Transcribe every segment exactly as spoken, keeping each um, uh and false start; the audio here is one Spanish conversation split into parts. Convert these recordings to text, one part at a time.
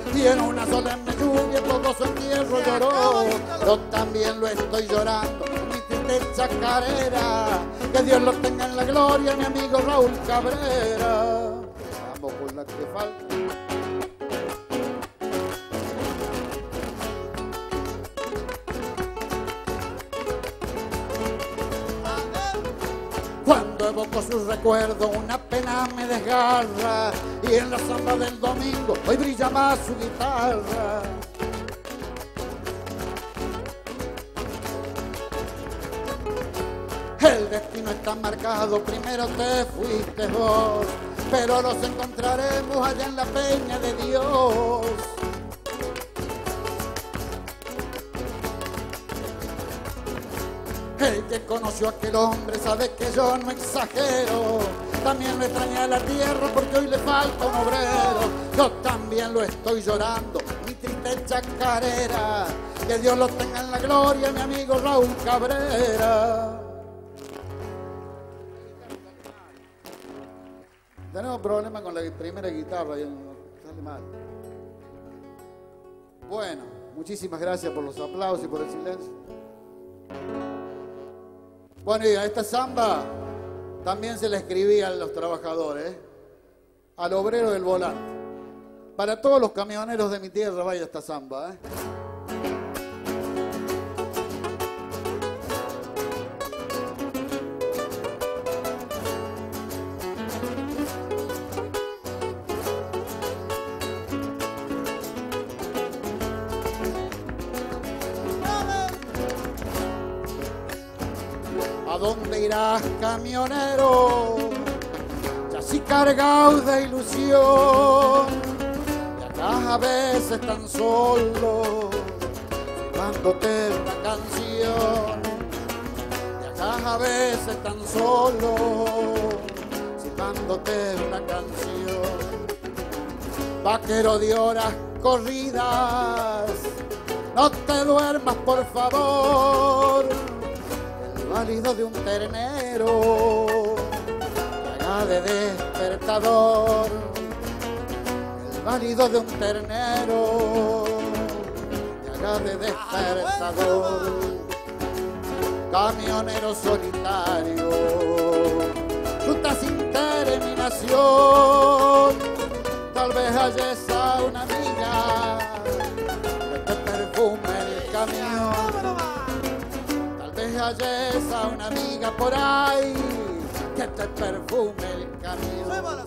y en una solemne lluvia todo su entierro lloró. Yo también lo estoy llorando, mi triste chacarera. Que Dios lo tenga en la gloria, mi amigo Raúl Cabrera. Vamos con la que falta. Cuando evoco sus recuerdos, una pena me desgarra, y en la samba del domingo hoy brilla más su guitarra. El destino está marcado, primero te fuiste vos, pero nos encontraremos allá en la peña de Dios. El que conoció a aquel hombre sabe que yo no exagero. También lo extraña la tierra porque hoy le falta un obrero. Yo también lo estoy llorando, mi triste chacarera. Que Dios lo tenga en la gloria, mi amigo Raúl Cabrera. Tenemos problemas con la primera guitarra, sale mal. Bueno, muchísimas gracias por los aplausos y por el silencio. Bueno, y a esta samba también se la escribía a los trabajadores, ¿eh? Al obrero del volante. Para todos los camioneros de mi tierra vaya esta samba, ¿eh? ¿A dónde irás, camionero? Ya así cargado de ilusión, y acá a veces tan solo, llevándote una canción. Y acá a veces tan solo, silbándote una canción. Vaquero de horas corridas, no te duermas por favor. Válido de un ternero, que haga de despertador. El válido de un ternero, que haga de despertador. Camionero solitario, ruta sin terminación. Tal vez halles a una amiga que te perfume el camión. Halles a una amiga por ahí que te perfume el camión.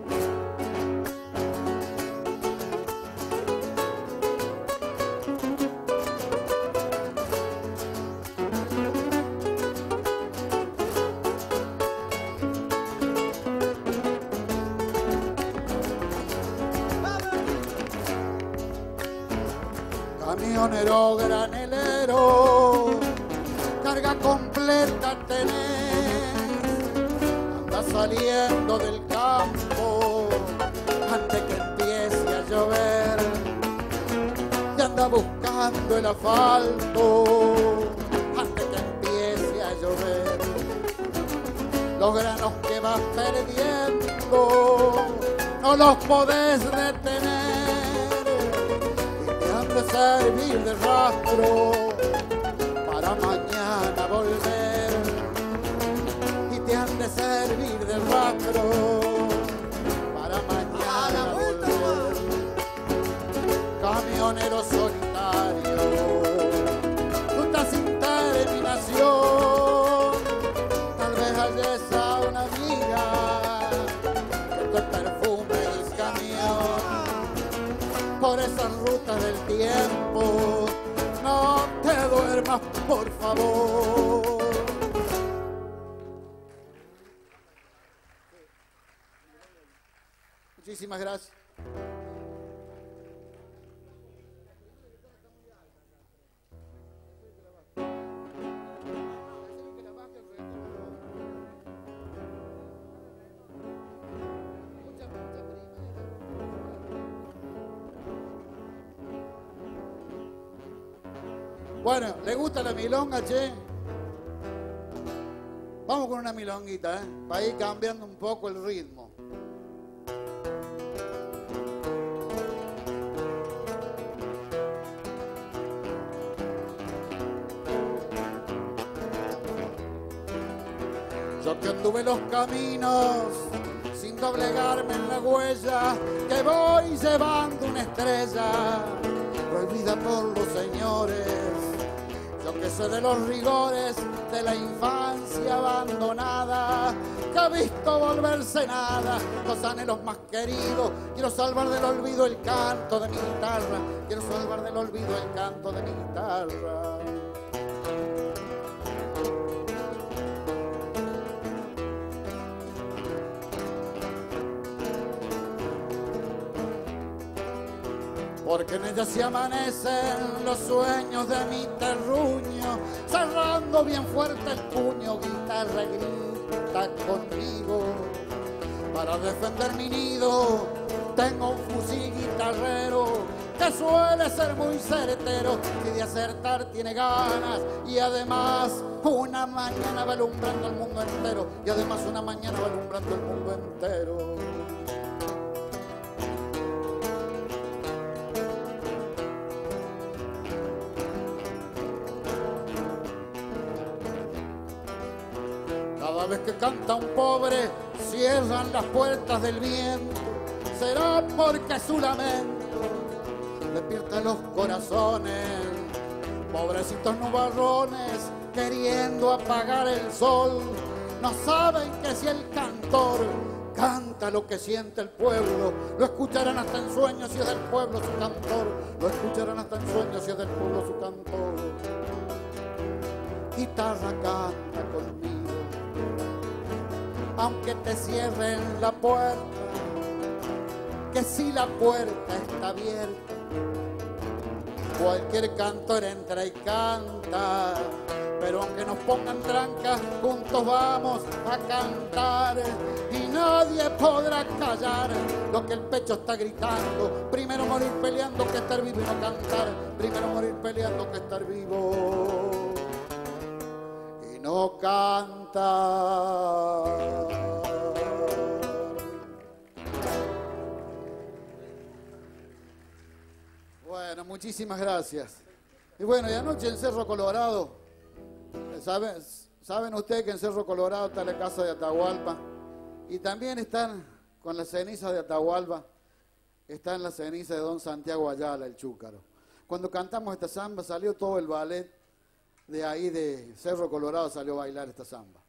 Camionero granelero, carga completa tenés, anda saliendo del campo antes que empiece a llover, y anda buscando el asfalto antes que empiece a llover. Los granos que vas perdiendo no los podés detener, y te han de servir de rastro para mañana volver, y te han de servir de rastro para mañana volver. Camionero solitario, ruta sin terminación. Tal vez halles a una amiga que te perfume el camión. Por esas rutas del tiempo no te duermas, por favor. Muchísimas gracias. Bueno, ¿le gusta la milonga, che? Vamos con una milonguita, ¿eh? Para ir cambiando un poco el ritmo. Yo que anduve los caminos sin doblegarme en la huella, que voy llevando una estrella prohibida por los señores. Yo que sé de los rigores de la infancia abandonada, que ha visto volverse nada los anhelos más queridos. Quiero salvar del olvido el canto de mi guitarra, quiero salvar del olvido el canto de mi guitarra. Porque en ella se amanecen los sueños de mi terruño, cerrando bien fuerte el puño, guitarra grita conmigo. Para defender mi nido tengo un fusil guitarrero que suele ser muy certero y de acertar tiene ganas, y además una mañana va alumbrando el mundo entero, y además una mañana va alumbrando el mundo entero. Cada vez que canta un pobre, cierran las puertas del viento. Será porque su lamento despierta los corazones. Pobrecitos nubarrones, queriendo apagar el sol, no saben que si el cantor canta lo que siente el pueblo, lo escucharán hasta en sueños si es del pueblo su cantor. Lo escucharán hasta en sueños si es del pueblo su cantor. Guitarra, canta conmigo, aunque te cierren la puerta, que si la puerta está abierta, cualquier cantor entra y canta. Pero aunque nos pongan trancas, juntos vamos a cantar, y nadie podrá callar lo que el pecho está gritando. Primero morir peleando que estar vivo y no cantar. Primero morir peleando que estar vivo y no cantar. Bueno, muchísimas gracias. Y bueno, y anoche en Cerro Colorado, ¿saben, saben ustedes que en Cerro Colorado está la casa de Atahualpa? Y también están con la ceniza de Atahualpa, están la ceniza de don Santiago Ayala, el chúcaro. Cuando cantamos esta samba salió todo el ballet de ahí de Cerro Colorado, salió a bailar esta samba.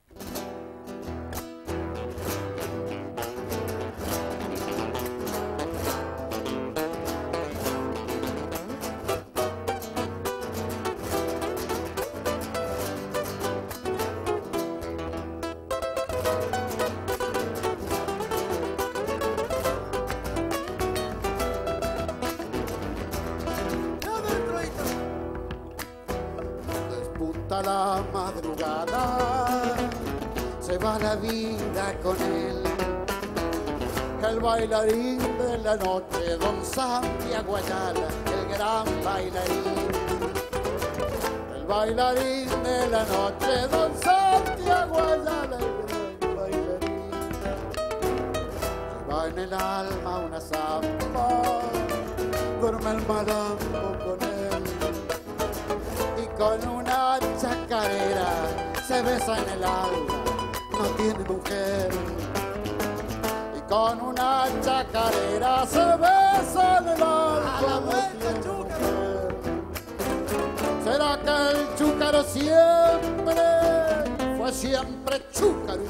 La madrugada se va la vida con él, el bailarín de la noche, don Santiago Ayala, el gran bailarín. El bailarín de la noche, don Santiago Ayala, el gran bailarín. Lleva en el alma una samba, duerme el malambo con él, y con una chacarera se besa en el alma, no tiene mujer. Y con una chacarera se besa en el alma, a la vuelta, no chúcaro. ¿Será que el chúcaro siempre fue siempre chúcaro?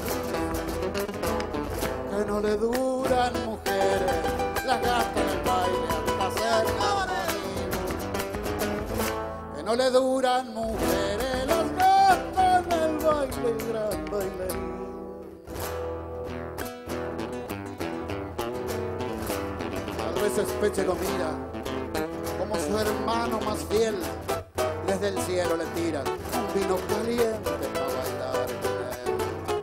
Que no le duran mujeres, las gasta en el baile hasta ser morir. Que no le duran mujeres, las gasta en el baile, el gran bailarín. A veces Peche lo mira como su hermano más fiel, desde el cielo le tiran un vino caliente para bailar con él.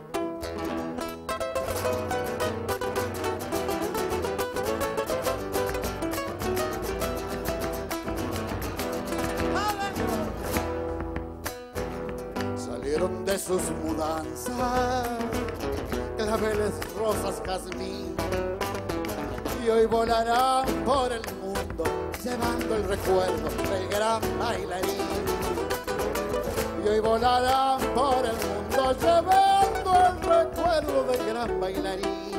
Salieron de sus mudanzas claveles, rosas, jazmín, y hoy volarán por el mundo llevando el recuerdo del gran bailarín. Y hoy volarán por el mundo llevando el recuerdo recuerdo del gran bailarín.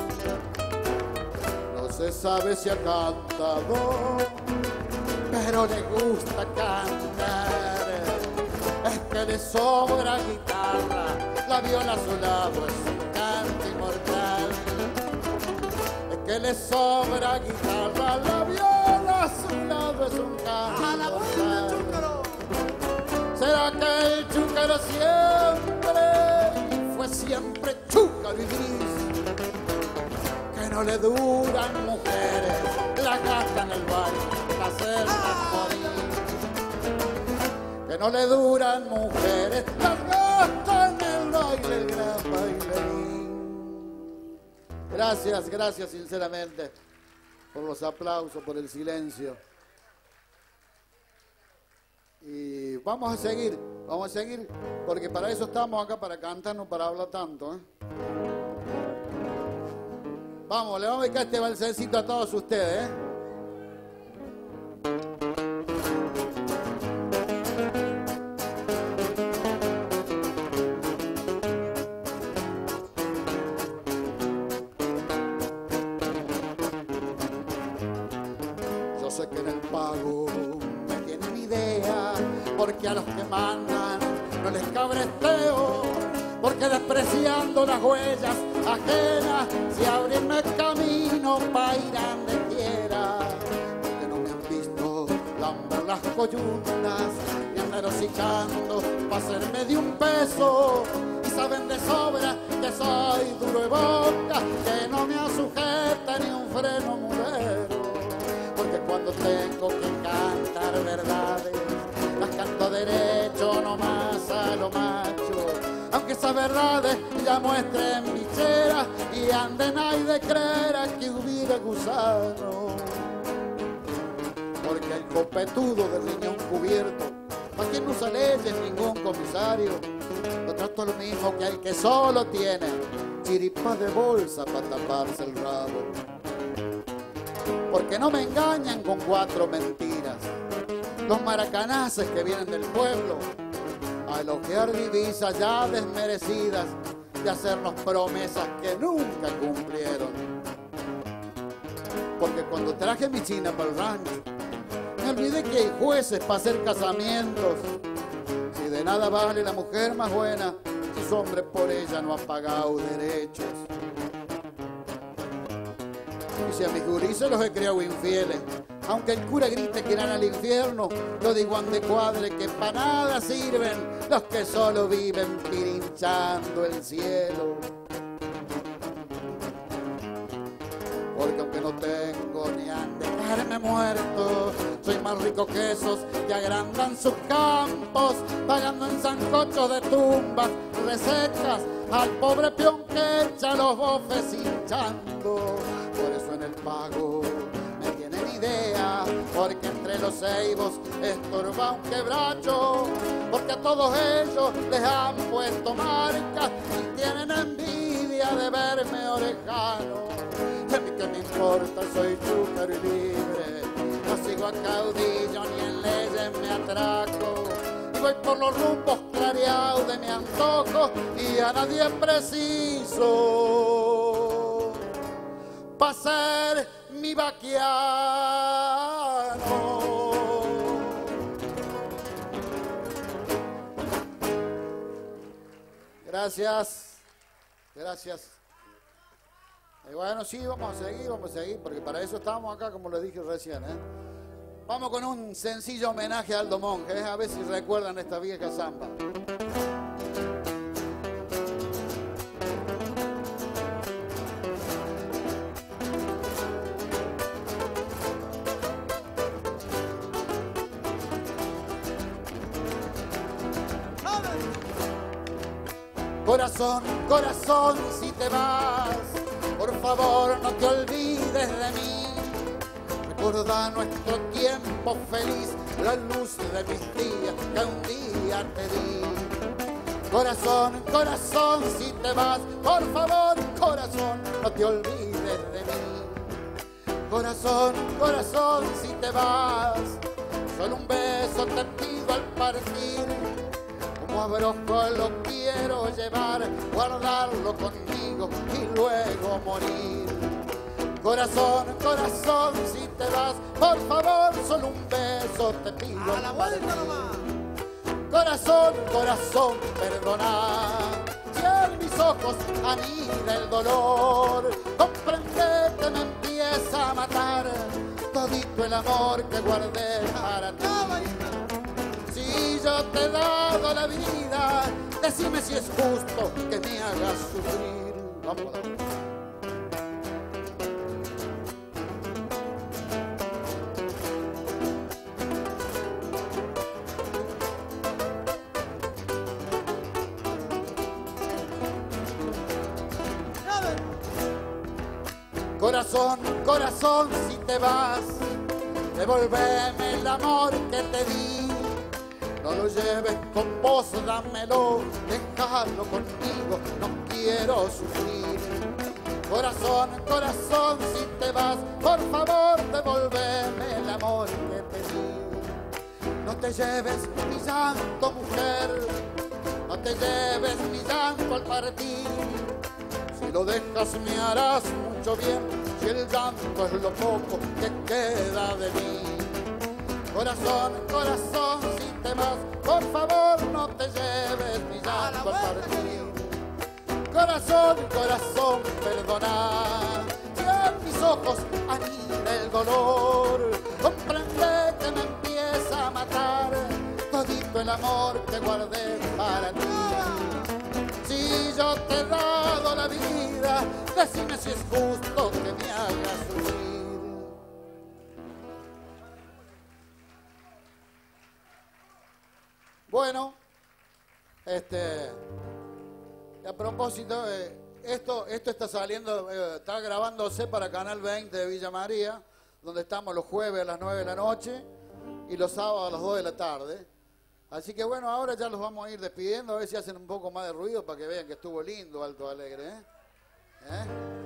No se sabe si ha cantado, pero le gusta cantar. Es que le sobra guitarra, la viola a su lado es un canto inmortal. Es que le sobra guitarra, la viola a su lado es un canto inmortal. ¿Será que el chúcaro siempre fue siempre chúcaro y gris? Que no le duran mujeres, la gastan el baile, la hacerlas morir. Que no le duran mujeres, las gastan el baile, el gran bailarín. Gracias, gracias sinceramente por los aplausos, por el silencio. Y vamos a seguir, vamos a seguir, porque para eso estamos acá, para cantar, no para hablar tanto, ¿eh? Vamos, le vamos a dedicar este balsencito a todos ustedes, ¿eh? Yo sé que en el pago me tienen idea, porque a los que mandan no les cabresteo, porque despreciando las huellas ajenas, si abrirme camino pa' ir a donde quiera, porque no me han visto lamber las coyuntas, ni andar hocicando pa' hacerme de un peso, y saben de sobra que soy duro de boca, que no me asujeta ni un freno mulero, porque cuando tengo que cantar verdades, las canto derecho, no más a lo macho. Aunque esas verdades ya muestren bicheras y anden ahí de creer a que hubiera gusano. Porque el copetudo del riñón cubierto, a quien no usa leyes ningún comisario, lo trato lo mismo que el que solo tiene chiripas de bolsa para taparse el rabo. Porque no me engañan con cuatro mentiras los maracanaces que vienen del pueblo a elogiar divisas ya desmerecidas y hacernos promesas que nunca cumplieron. Porque cuando traje mi china para el rancho, me olvidé que hay jueces para hacer casamientos. Si de nada vale la mujer más buena, si su hombre por ella no ha pagado derechos. Y si a mis gurises los he criado infieles, aunque el cura grite que irán al infierno, lo digo ande cuadre que para nada sirven los que solo viven pirinchando el cielo. Porque aunque no tengo ni han de dejarme muerto, soy más rico que esos que agrandan sus campos, pagando en sancochos de tumbas resecas al pobre peón que echa los bofes hinchando. Por eso en el pago me tienen idea, porque entre los ceibos estorba un quebracho, porque a todos ellos les han puesto marcas y tienen envidia de verme orejano. A mí que me importa, soy chúcaro y libre, no sigo a caudillo ni en leyes me atraco, y voy por los rumbos clareados de mi antojo y a nadie preciso pa' ser mi vaquiano. Gracias, gracias. Y bueno, sí, vamos a seguir, vamos a seguir, porque para eso estamos acá, como les dije recién, ¿eh? Vamos con un sencillo homenaje a Aldo Monge, ¿eh? A ver si recuerdan esta vieja samba. Corazón, corazón, si te vas, por favor no te olvides de mí. Recuerda nuestro tiempo feliz, la luz de mis días que un día te di. Corazón, corazón, si te vas, por favor, corazón, no te olvides de mí. Corazón, corazón, si te vas, solo un beso te pido al partir. Como abrojo lo quiero llevar, guardarlo conmigo y luego morir. Corazón, corazón, si te vas, por favor, solo un beso te pido. A la vuelta nomás. Corazón, corazón, perdona, si en mis ojos anida el dolor, comprende que me empieza a matar todito el amor que guardé para ti. Si yo te he dado la vida, decime si es justo que me hagas sufrir. Vamos, vamos. Corazón, corazón, si te vas, devolveme el amor que te di. No lo lleves con vos, dámelo, déjalo conmigo, no quiero sufrir. Corazón, corazón, si te vas, por favor, devolveme el amor que te di. No te lleves mi llanto, mujer, no te lleves mi llanto al partir. Si lo dejas me harás mucho bien, si el llanto es lo poco que queda de mí. Corazón, corazón, si te vas, por favor no te lleves mi llanto al partir. Corazón, corazón, perdona, si en mis ojos anida el dolor, comprende que me empieza a matar todito el amor que guardé para ti. Si yo te he dado la vida, decime si es justo que me hagas sufrir. Bueno, este, a propósito, eh, esto, esto está saliendo, eh, está grabándose para Canal veinte de Villa María, donde estamos los jueves a las nueve de la noche y los sábados a las dos de la tarde. Así que bueno, ahora ya los vamos a ir despidiendo, a ver si hacen un poco más de ruido para que vean que estuvo lindo Alto Alegre, ¿eh? ¿Eh?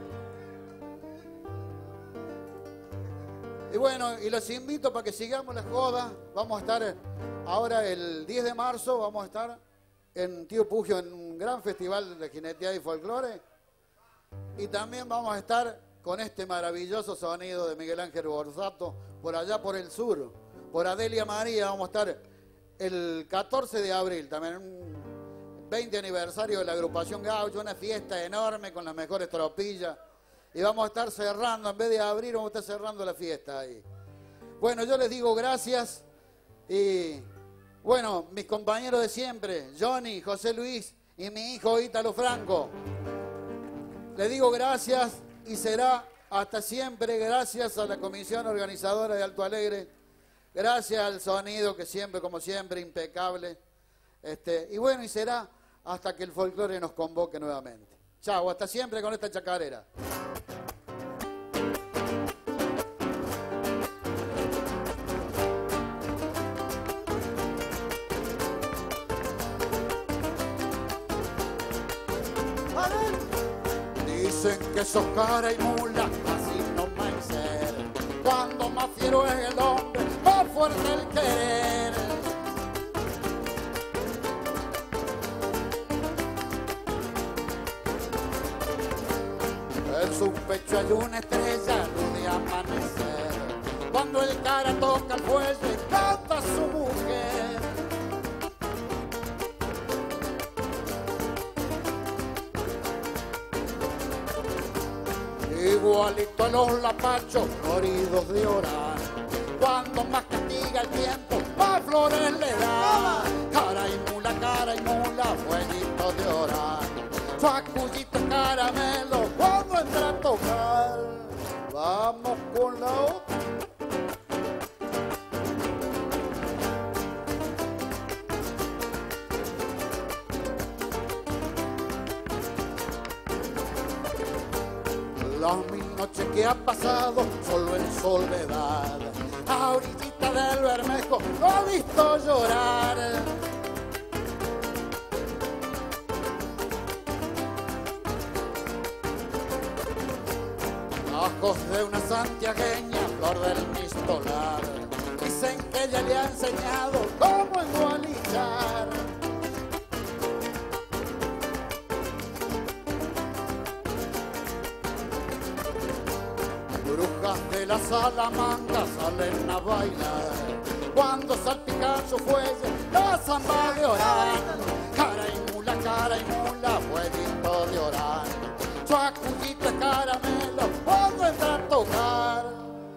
Y bueno, y los invito para que sigamos la joda. Vamos a estar ahora el diez de marzo, vamos a estar en Tío Pugio en un gran festival de jineteada y folclore. Y también vamos a estar con este maravilloso sonido de Miguel Ángel Borsato por allá por el sur, por Adelia María. Vamos a estar el catorce de abril, también un veinte aniversario de la agrupación Gaucho, una fiesta enorme con las mejores tropillas. Y vamos a estar cerrando, en vez de abrir, vamos a estar cerrando la fiesta ahí. Bueno, yo les digo gracias. Y bueno, mis compañeros de siempre, Johnny, José Luis y mi hijo Ítalo Franco. Les digo gracias y será hasta siempre. Gracias a la comisión organizadora de Alto Alegre. Gracias al sonido que siempre, como siempre, impecable. Este, y bueno, y será hasta que el folclore nos convoque nuevamente. Chao, hasta siempre con esta chacarera. Dicen que sos cara y mula, así no me ser. Cuando más fiero es el hombre, más fuerte el querer. En su pecho hay una estrella, luz de amanecer. Cuando el cara toca el fuelle, canta su mujer. Igualito a los lapachos, floridos de orar. Cuando más castiga el tiempo, más flores le da. Cara y mula, cara y mula, fueguito de orar. Facullito caramelo, cuando entra a tocar. Vamos con la otra. Las mil noches que ha pasado solo en soledad, a orillita del Bermejo lo he visto llorar. Ojos de una santiagueña, flor del pistolar, dicen que ella le ha enseñado cómo engualillar. las salamancas salen a bailar. Cuando salpican su fuelle, la zamba de Orán. Cara y mula, cara y mula, fueguito de Orán. Chuacullito es caramelo cuando entra a tocar.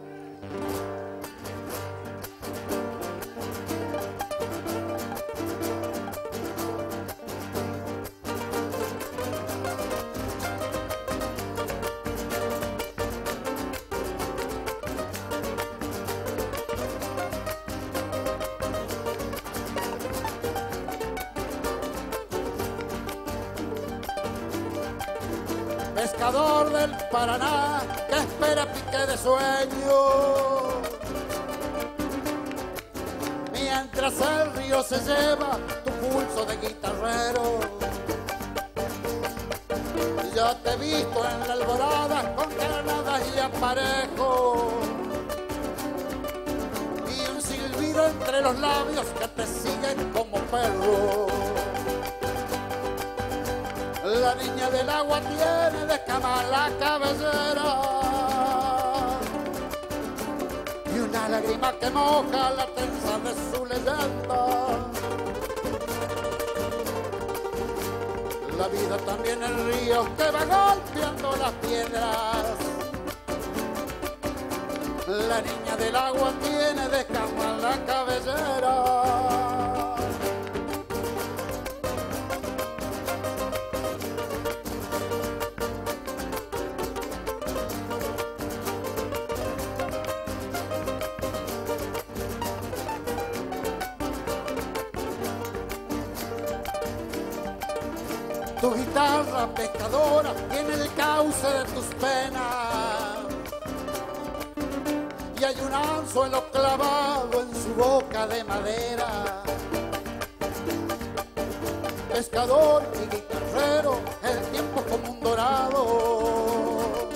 Pescador del Paraná que espera pique de sueño, mientras el río se lleva tu pulso de guitarrero. Yo te he visto en la alborada con granadas y aparejo, y un silbido entre los labios que te siguen como perro. La niña del agua tiene de escama la cabellera y una lágrima que moja la trenza de su leyenda. La vida también el río que va golpeando las piedras. La niña del agua tiene de escama la cabellera. Tu guitarra pescadora tiene el cauce de tus penas y hay un anzuelo clavado en su boca de madera. Pescador y guitarrero, el tiempo como un dorado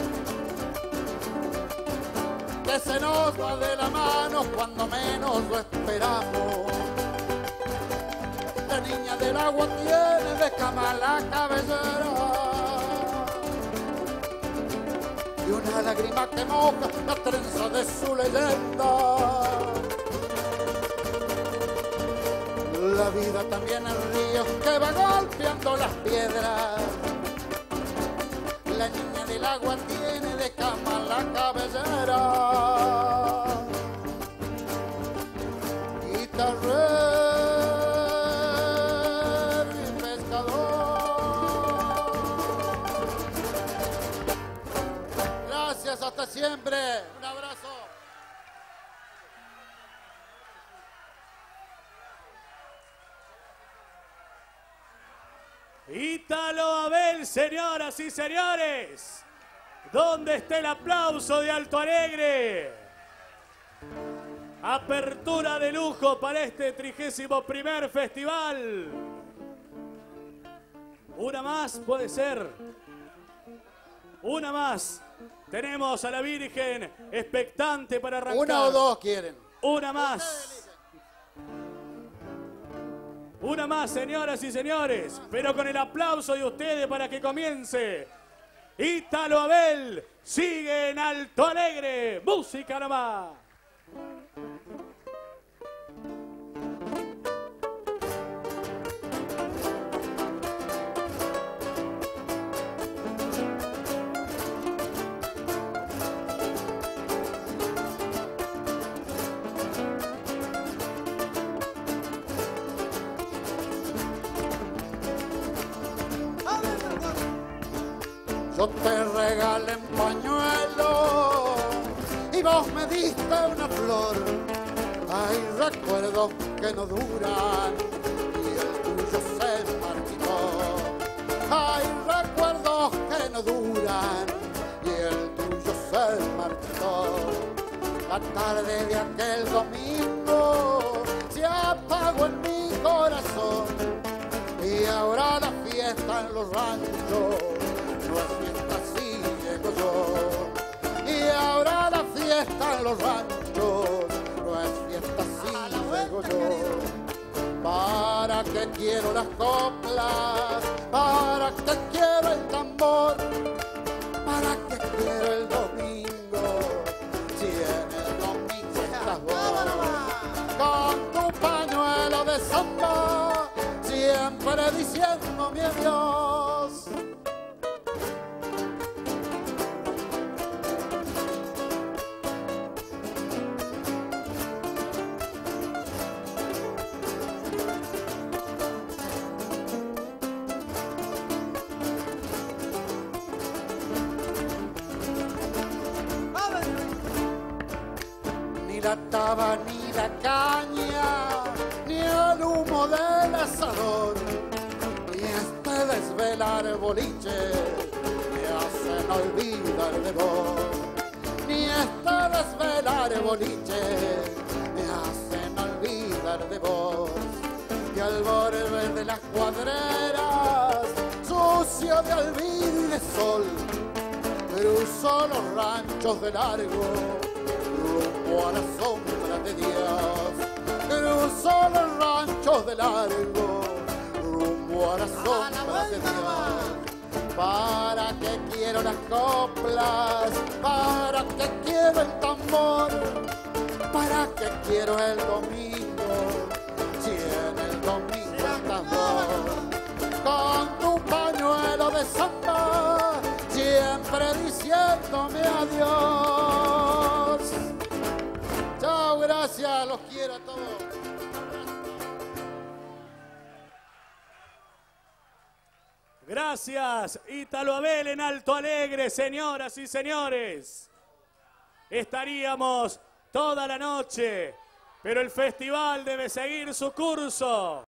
que se nos va de la mano cuando menos lo esperamos. La niña del agua tiene de escama la cabellera y una lágrima que moja la trenza de su leyenda. La vida también el río que va golpeando las piedras. La niña del agua tiene de escama la cabellera. Guitarrero hasta siempre. Un abrazo. Ítalo Abel, señoras y señores. ¿Dónde está el aplauso de Alto Alegre? Apertura de lujo para este trigésimo primer festival. Una más puede ser. Una más. Tenemos a la Virgen expectante para arrancar. Una o dos quieren. Una más. Una más, señoras y señores. Pero con el aplauso de ustedes para que comience. Ítalo Abel sigue en Alto Alegre. Música nomás. Yo te regalé un pañuelo y vos me diste una flor. Hay recuerdos que no duran y el tuyo se marchitó. Hay recuerdos que no duran y el tuyo se marchitó. La tarde de aquel domingo se apagó en mi corazón y ahora la fiesta en los ranchos no es fiesta, así llego yo. Y ahora la fiesta en los ranchos no es fiesta, así llego yo. ¿Para qué quiero las coplas? ¿Para qué quiero el tambor? ¿Para qué quiero el domingo? Si diciendo mi adiós. Ni la taba, ni la caña, ni el humo del asador, ni este desvelar boliche me hacen olvidar de vos. Ni este desvelar boliche me hacen olvidar de vos. Y al borde de las cuadreras, sucio de olvido y de sol, cruzo los ranchos de largo rumbo a la sombra de Dios. Cruzo los ranchos de largo rumbo a la sombra de Dios. ¿Para qué quiero las coplas? ¿Para qué quiero el tambor? ¿Para qué quiero el domingo? Si en el domingo estás vos, con tu pañuelo de samba, siempre diciéndome adiós. Chao, gracias, los quiero a todos. Gracias, Ítalo Abel en Alto Alegre, señoras y señores. Estaríamos toda la noche, pero el festival debe seguir su curso.